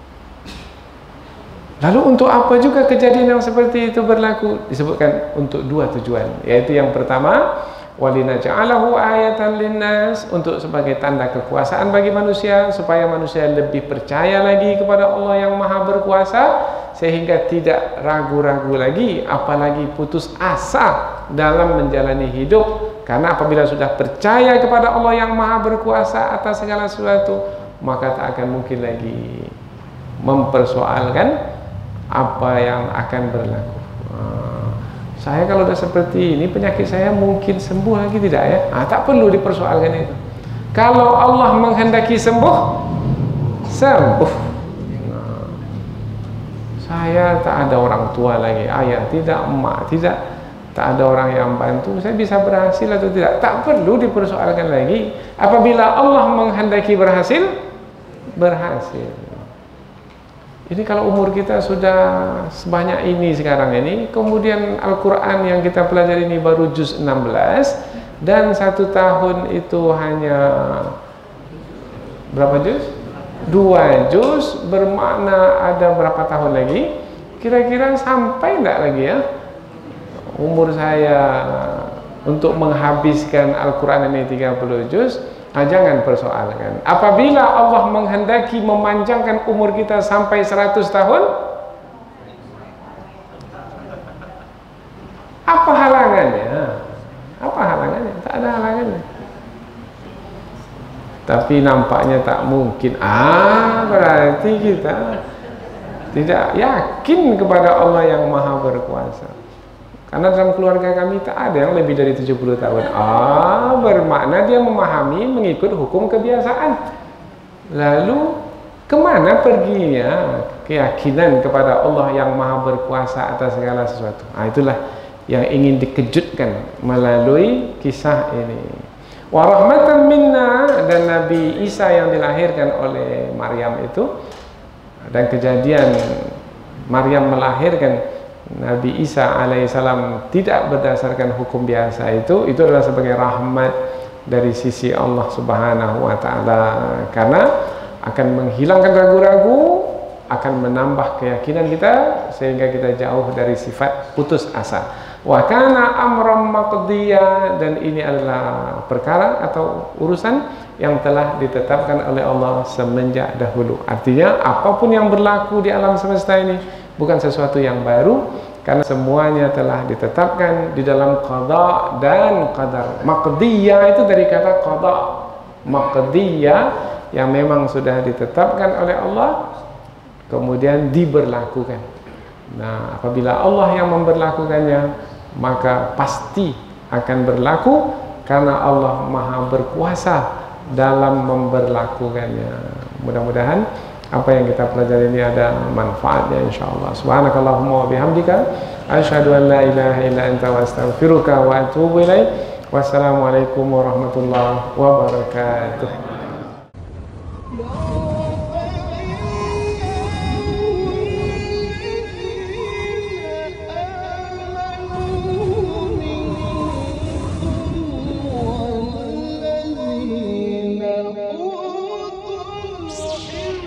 Lalu untuk apa juga kejadian yang seperti itu berlaku? Disebutkan untuk dua tujuan, yaitu yang pertama, walinaj'alahu ayatan linnas, untuk sebagai tanda kekuasaan bagi manusia, supaya manusia lebih percaya lagi kepada Allah yang maha berkuasa, sehingga tidak ragu-ragu lagi, apalagi putus asa dalam menjalani hidup. Karena apabila sudah percaya kepada Allah yang maha berkuasa atas segala sesuatu, maka tak akan mungkin lagi mempersoalkan apa yang akan berlaku. Saya kalau sudah seperti ini, penyakit saya mungkin sembuh lagi tidak ya? Ah, tak perlu dipersoalkan itu. Kalau Allah menghendaki sembuh, sembuh. Nah, saya tak ada orang tua lagi, ayah tidak, emak tidak, tak ada orang yang bantu, saya bisa berhasil atau tidak? Tak perlu dipersoalkan lagi. Apabila Allah menghendaki berhasil, berhasil. Ini kalau umur kita sudah sebanyak ini sekarang ini, kemudian Al-Quran yang kita pelajari ini baru juz enam belas, dan satu tahun itu hanya berapa juz? Dua juz, bermakna ada berapa tahun lagi? Kira-kira sampai enggak lagi ya umur saya untuk menghabiskan Al-Quran ini tiga puluh juz? Nah, jangan persoalkan. Apabila Allah menghendaki memanjangkan umur kita sampai seratus tahun, apa halangannya? Apa halangannya? Tak ada halangannya. Tapi nampaknya tak mungkin. Ah, berarti kita tidak yakin kepada Allah yang Maha Berkuasa. Karena dalam keluarga kami tak ada yang lebih dari tujuh puluh tahun. Ah, bermakna dia memahami mengikut hukum kebiasaan. Lalu kemana perginya keyakinan kepada Allah yang Maha Berkuasa atas segala sesuatu? Ah, itulah yang ingin dikejutkan melalui kisah ini. Wa rahmatan minna, dan Nabi Isa yang dilahirkan oleh Maryam itu, dan kejadian Maryam melahirkan Nabi Isa alaihissalam tidak berdasarkan hukum biasa itu, itu adalah sebagai rahmat dari sisi Allah subhanahu wa ta'ala, karena akan menghilangkan ragu-ragu, akan menambah keyakinan kita sehingga kita jauh dari sifat putus asa. Wa kana amran maqdiya, dan ini adalah perkara atau urusan yang telah ditetapkan oleh Allah semenjak dahulu. Artinya apapun yang berlaku di alam semesta ini bukan sesuatu yang baru, karena semuanya telah ditetapkan di dalam qada dan qadar. Maqdiyah itu dari kata qada. Maqdiyah yang memang sudah ditetapkan oleh Allah kemudian diberlakukan. Nah, apabila Allah yang memberlakukannya, maka pasti akan berlaku karena Allah Maha Berkuasa dalam memberlakukannya. Mudah-mudahan apa yang kita pelajari ini ada manfaatnya insyaallah. Subhanakallahumma wa bihamdika asyhadu an la ilaha illa anta wa astaghfiruka wa atubu ilaik. Wassalamualaikum warahmatullahi wabarakatuh. الْمُؤْمِنِينَ